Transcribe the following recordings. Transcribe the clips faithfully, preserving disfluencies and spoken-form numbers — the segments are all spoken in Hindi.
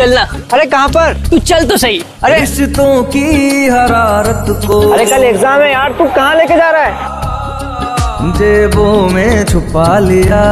चलना। अरे कहाँ पर? तू चल तो सही। अरे रिश्तों की हरारत को, अरे कल एग्जाम है यार, तू कहाँ लेके जा रहा है? जेबों में छुपा लिया।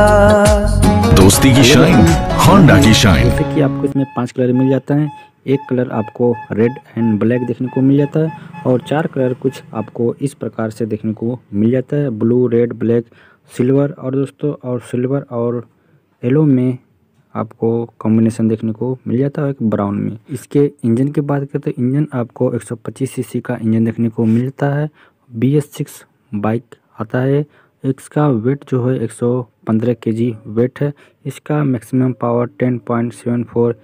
दोस्ती की शाइन, होंडा की शाइन। जैसे कि आपको इसमें पांच कलर मिल जाता है। एक कलर आपको रेड एंड ब्लैक देखने को मिल जाता है और चार कलर कुछ आपको इस प्रकार से देखने को मिल जाता है, ब्लू, रेड, ब्लैक, सिल्वर। और दोस्तों और सिल्वर और येलो में आपको कॉम्बिनेशन देखने को मिल जाता है, एक ब्राउन में। इसके इंजन की बात करें तो इंजन आपको एक सौ पच्चीस सीसी का इंजन देखने को मिलता है। बी एस सिक्स बाइक आता है। इसका वेट जो है एक सौ पंद्रह केजी वेट है। इसका maximum power ten point seven four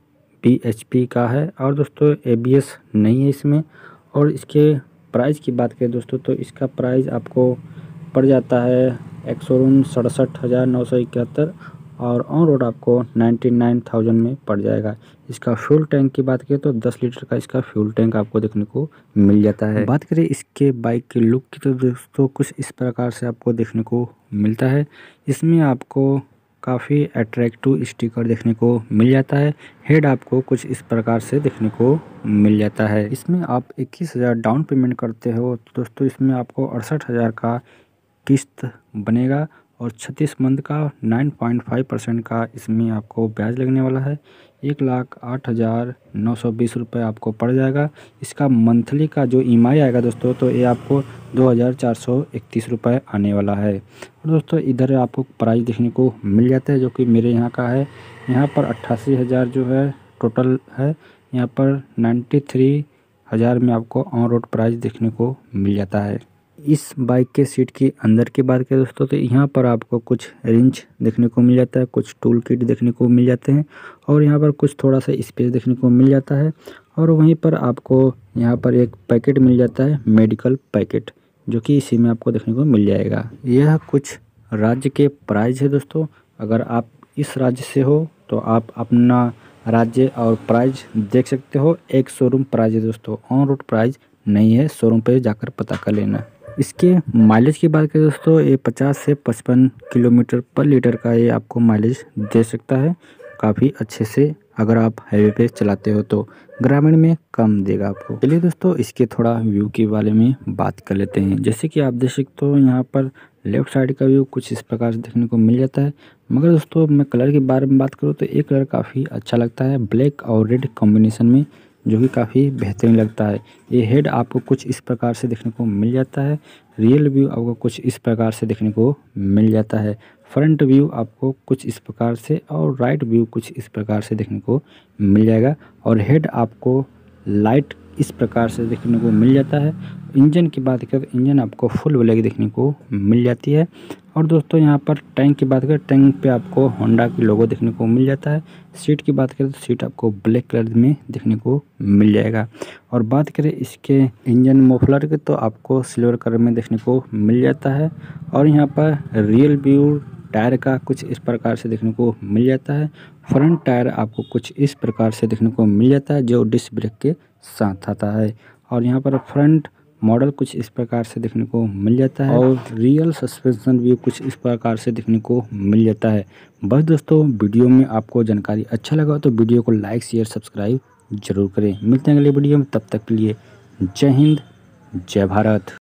B H P का है। और दोस्तों ए बी एस नहीं है इसमें। और इसके प्राइस की बात करें दोस्तों तो इसका प्राइस आपको पड़ जाता है एक सौ सड़सठ हज़ार नौ सौ इकहत्तर और ऑन रोड आपको नाइन्टी नाइन थाउजेंड में पड़ जाएगा। इसका फ्यूल टैंक की बात करें तो दस लीटर का इसका फ्यूल टैंक आपको देखने को मिल जाता है। बात करें इसके बाइक के लुक की तो दोस्तों कुछ इस प्रकार से आपको देखने को मिलता है। इसमें आपको काफ़ी अट्रैक्टिव स्टिकर देखने को मिल जाता है। हेड आपको कुछ इस प्रकार से देखने को मिल जाता है। इसमें आप इक्कीस हज़ार डाउन पेमेंट करते हो तो दोस्तों इसमें आपको अड़सठ हज़ार का किस्त बनेगा और छत्तीस मंथ का नौ पॉइंट पाँच परसेंट का इसमें आपको ब्याज लगने वाला है। एक लाख आठ हज़ार नौ सौ बीस रुपये आपको पड़ जाएगा। इसका मंथली का जो ई एम आई आएगा दोस्तों तो ये आपको दो हज़ार चार सौ इकतीस रुपये आने वाला है। और दोस्तों इधर आपको प्राइस देखने को मिल जाता है जो कि मेरे यहाँ का है। यहाँ पर अट्ठासी हज़ार जो है टोटल है। यहाँ पर नाइन्टी थ्री हज़ार में आपको ऑन रोड प्राइस देखने को मिल जाता है। इस बाइक के सीट की अंदर की बात करें दोस्तों तो यहाँ पर आपको कुछ रिंच देखने को मिल जाता है, कुछ टूल किट देखने को मिल जाते हैं और यहाँ पर कुछ थोड़ा सा स्पेस देखने को मिल जाता है। और वहीं पर आपको यहाँ पर एक पैकेट मिल जाता है, मेडिकल पैकेट, जो कि इसी में आपको देखने को मिल जाएगा। यह कुछ राज्य के प्राइस है दोस्तों। अगर आप इस राज्य से हो तो आप अपना राज्य और प्राइस देख सकते हो। एक शोरूम प्राइस है दोस्तों, ऑन रोड प्राइस नहीं है, शोरूम पे जाकर पता कर लेना। इसके माइलेज की बात करें दोस्तों ये पचास से पचपन किलोमीटर पर लीटर का ये आपको माइलेज दे सकता है, काफ़ी अच्छे से। अगर आप हाईवे पे चलाते हो तो ग्रामीण में कम देगा आपको। चलिए दोस्तों इसके थोड़ा व्यू के बारे में बात कर लेते हैं। जैसे कि आप देख सकते हो यहाँ पर लेफ्ट साइड का व्यू कुछ इस प्रकार से देखने को मिल जाता है। मगर दोस्तों मैं कलर के बारे में बात करूँ तो एक कलर काफ़ी अच्छा लगता है, ब्लैक और रेड कॉम्बिनेशन में, जो कि काफ़ी बेहतरीन लगता है। ये हेड आपको कुछ इस प्रकार से देखने को मिल जाता है। रियल व्यू आपको कुछ इस प्रकार से देखने को मिल जाता है। फ्रंट व्यू आपको कुछ इस प्रकार से और राइट व्यू कुछ इस प्रकार से देखने को मिल जाएगा। और हेड आपको लाइट इस प्रकार से देखने को मिल जाता है। इंजन की बात करें तो इंजन आपको फुल ब्लैक देखने को मिल जाती है। और दोस्तों यहाँ पर टैंक की बात करें, टैंक पे आपको होंडा की लोगो देखने को मिल जाता है। सीट की बात करें तो सीट आपको ब्लैक कलर में देखने को मिल जाएगा। और बात करें इसके इंजन मफलर के तो आपको सिल्वर कलर में देखने को मिल जाता है। और यहाँ पर रियल व्यू टायर का कुछ इस प्रकार से देखने को मिल जाता है। फ्रंट टायर आपको कुछ इस प्रकार से देखने को मिल जाता है जो डिस्क ब्रेक के साथ आता है। और यहाँ पर फ्रंट मॉडल कुछ इस प्रकार से देखने को मिल जाता है और रियल सस्पेंशन व्यू कुछ इस प्रकार से देखने को मिल जाता है। बस दोस्तों वीडियो में आपको जानकारी अच्छा लगा तो वीडियो को लाइक शेयर सब्सक्राइब जरूर करें। मिलते हैं अगले वीडियो में, तब तक के लिए जय हिंद जय भारत।